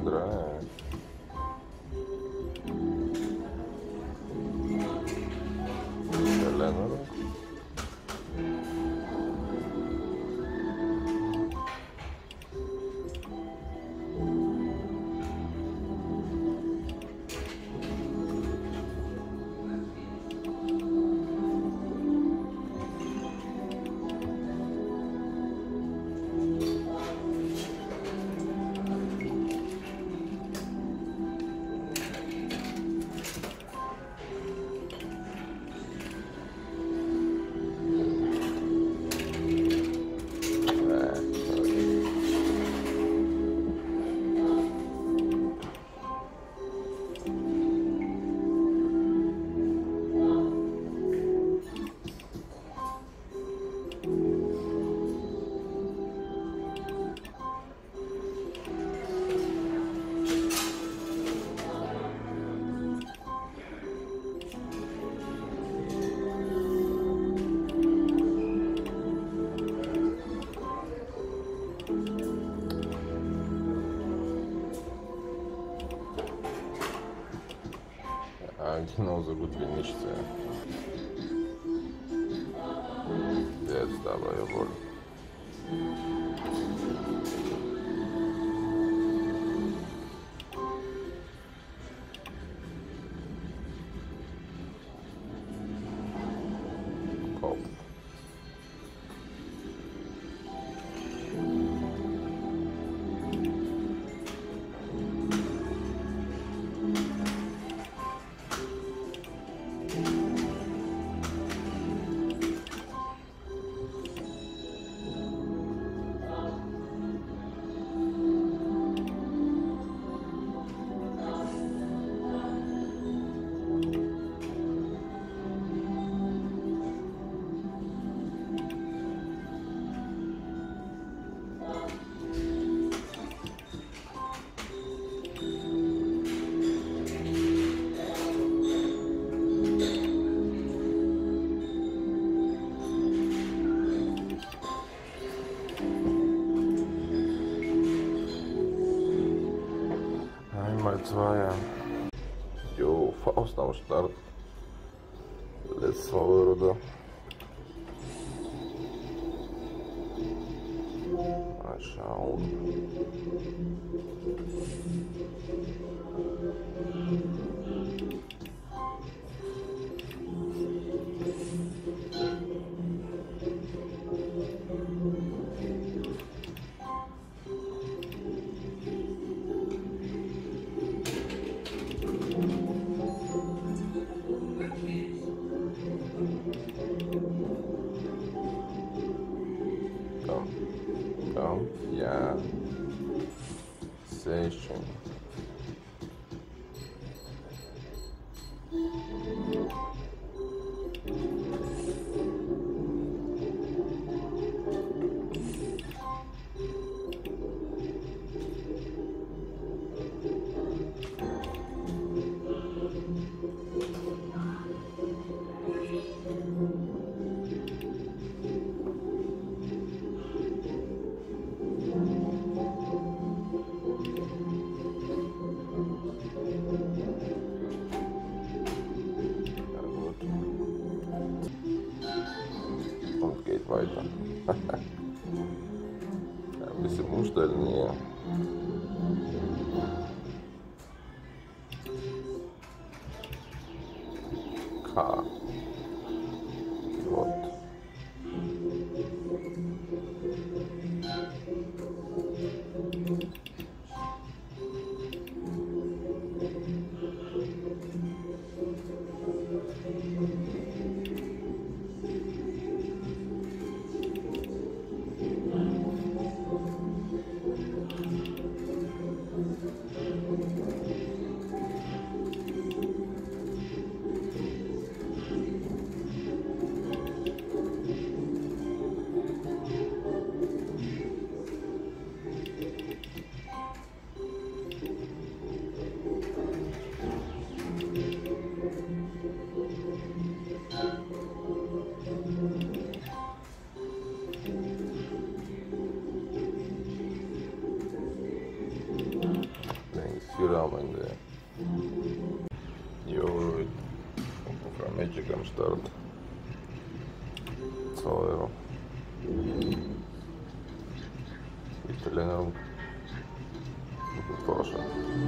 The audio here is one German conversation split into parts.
Andrea. Eleanor. Genauso gut wie nichts. Jetzt aber jawohl. Kopf. Einmal zwei. Jo, Faust am Start. Letztes Mal, oder? Mal schauen. Komm, ja. Sehr schön. Und geht weiter. Ein bisschen umstellen hier. K. Gott. Magic am Start. 2 Euro. Die Verlängerung. Und Vorschau.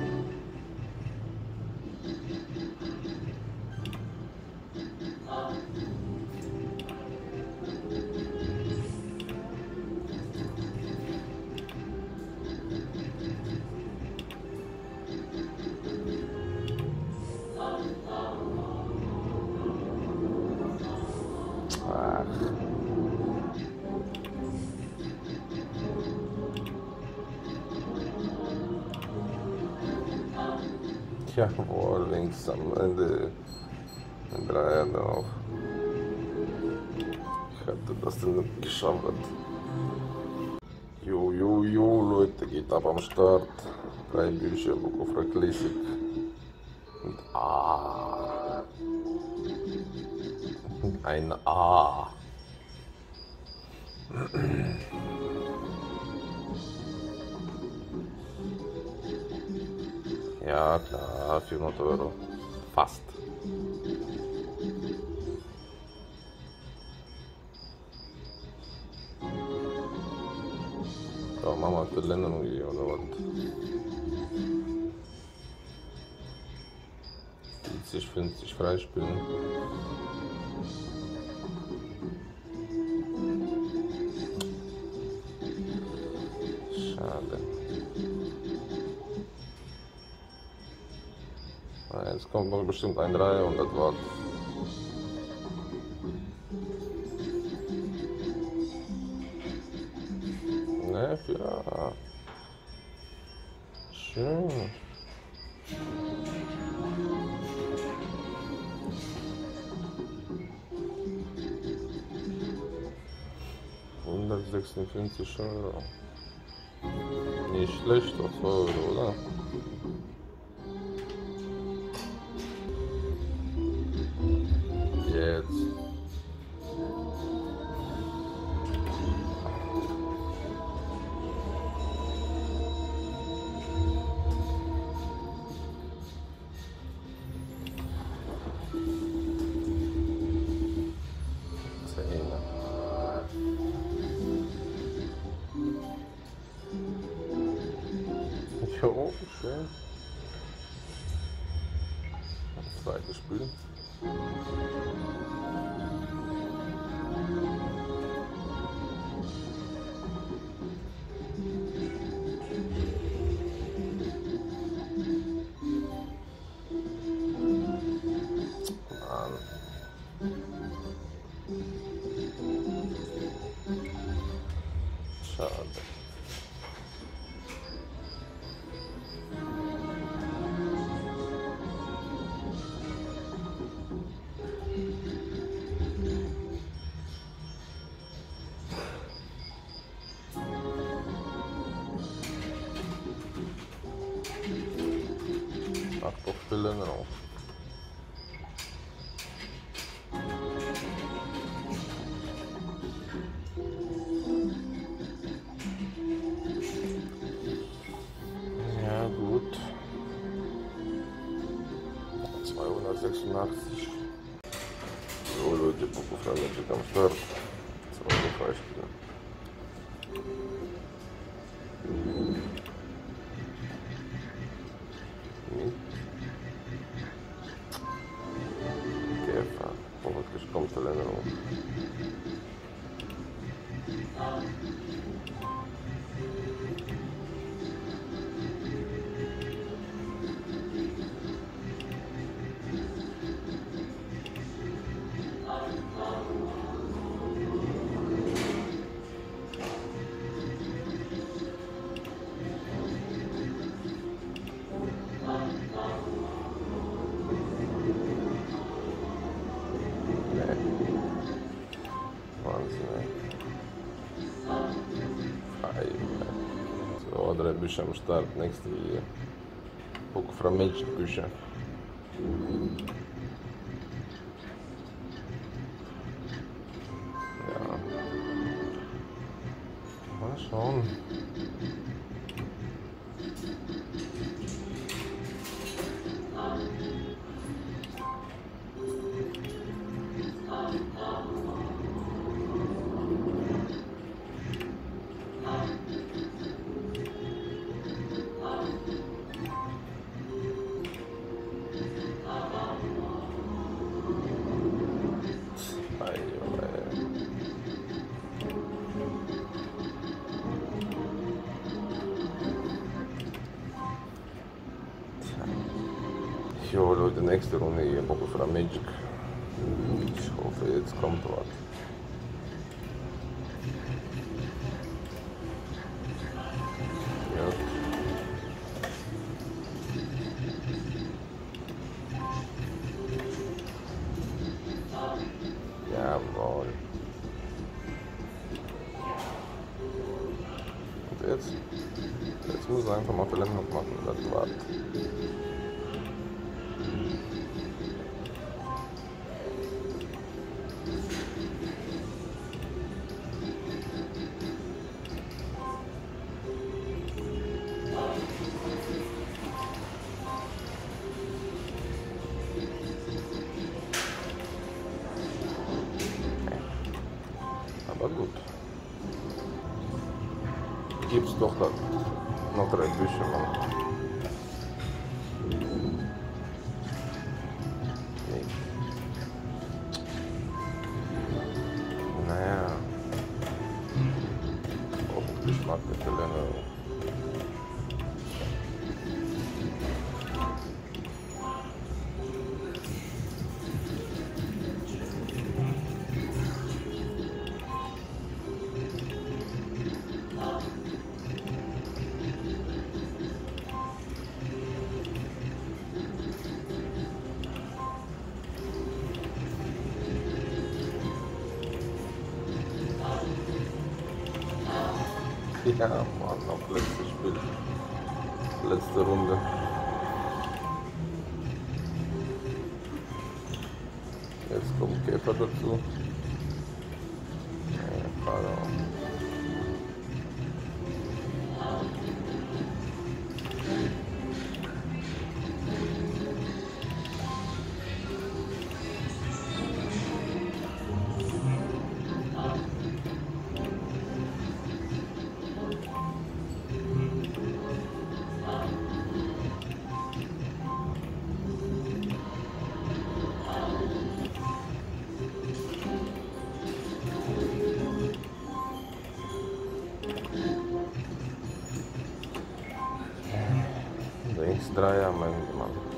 Jawohl, links am Ende ein Dreier drauf. Ich hatte das denn nicht geschafft. Jo, Leute, geht ab am Start. 3 Bücher, Book of Classic. Und ein A. Ja, klar, 400 Euro. Fast. So, machen wir Verlängerung hier, oder was? 50 freispielen. Schade. Jetzt kommt noch bestimmt ein Dreier und das war's. Ne, ja. Schön. €156. Nicht schlecht auf Euro, oder? Jetzt. Zehner. Jo, schön. Das zweite Spiel. Schade. Ach doch, Verlängerung. Ja gut. 286. So Leute, Book of Magic am Start. 2 Euro freispielen. Käfer. Hoffentlich kommt Verlängerung. So, 3 Bücher am Start, nächste hier. Book of Magic Bücher. Ja. Mal schauen. hole heute die nächste Runde hier, Bokufra Magic. Ich hoffe, jetzt kommt was. Ja. Jawohl. Und jetzt? Jetzt muss ich einfach mal Verlängerung machen, das war's. Aber gut. Gibt's doch da noch 3 Bücher, Mann. Nee. Naja. Auch Geschmack mit Verlängerung. Ja, Mann, auf letztes Spiel. Letzte Runde. Jetzt kommt Käfer dazu. Ja, Pharao. Links 3 am Ende, Mann.